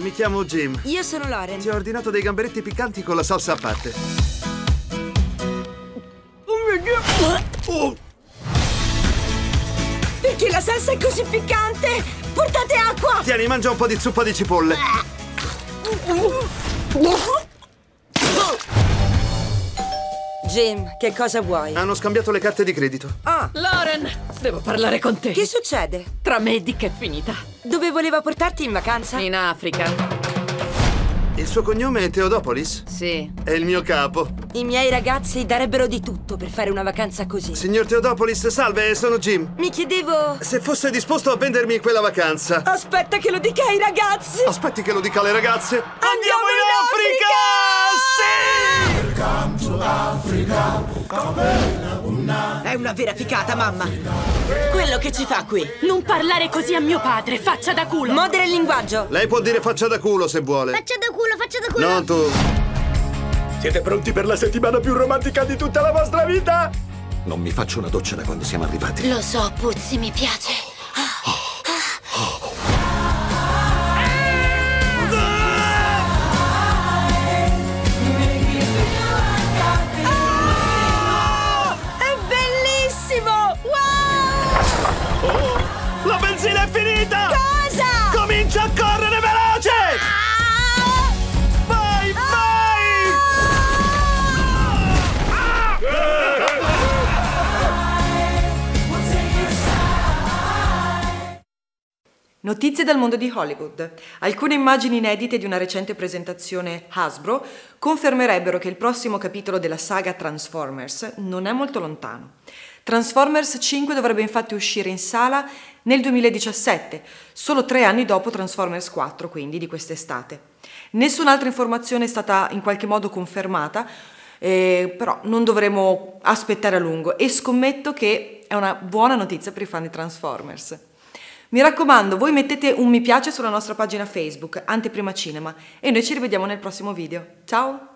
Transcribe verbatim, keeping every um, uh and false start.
Mi chiamo Jim. Io sono Lauren. Ti ho ordinato dei gamberetti piccanti con la salsa a parte. Oh mio Dio! Oh! Perché la salsa è così piccante? Portate acqua! Tieni, mangia un po' di zuppa di cipolle. Jim, che cosa vuoi? Hanno scambiato le carte di credito. Ah, Lauren, devo parlare con te. che succede? Tra me e Dick è finita. Dove voleva portarti in vacanza? In Africa. Il suo cognome è Theodopolis? Sì. È il mio capo. I miei ragazzi darebbero di tutto per fare una vacanza così. Signor Theodopolis, salve, sono Jim. Mi chiedevo... Se fosse disposto a vendermi quella vacanza. Aspetta che lo dica ai ragazzi! Aspetti che lo dica alle ragazze. Andiamo in Africa! Sì! È una vera ficata, mamma. Quello che ci fa qui. Non parlare così a mio padre, faccia da culo. Modera il linguaggio. Lei può dire faccia da culo se vuole. Faccia da culo, faccia da culo. Non tu. Siete pronti per la settimana più romantica di tutta la vostra vita? Non mi faccio una doccia da quando siamo arrivati. Lo so, Puzzi, mi piace. È bellissimo! Wow! Oh, la benzina è finita! Cosa? Comincia a correre veloce! Vai, vai! Notizie dal mondo di Hollywood. Alcune immagini inedite di una recente presentazione Hasbro confermerebbero che il prossimo capitolo della saga Transformers non è molto lontano. Transformers cinque dovrebbe infatti uscire in sala nel duemiladiciassette, solo tre anni dopo Transformers quattro, quindi di quest'estate. Nessun'altra informazione è stata in qualche modo confermata, eh, però non dovremo aspettare a lungo e scommetto che è una buona notizia per i fan di Transformers. Mi raccomando, voi mettete un mi piace sulla nostra pagina Facebook, Anteprima Cinema, e noi ci rivediamo nel prossimo video. Ciao!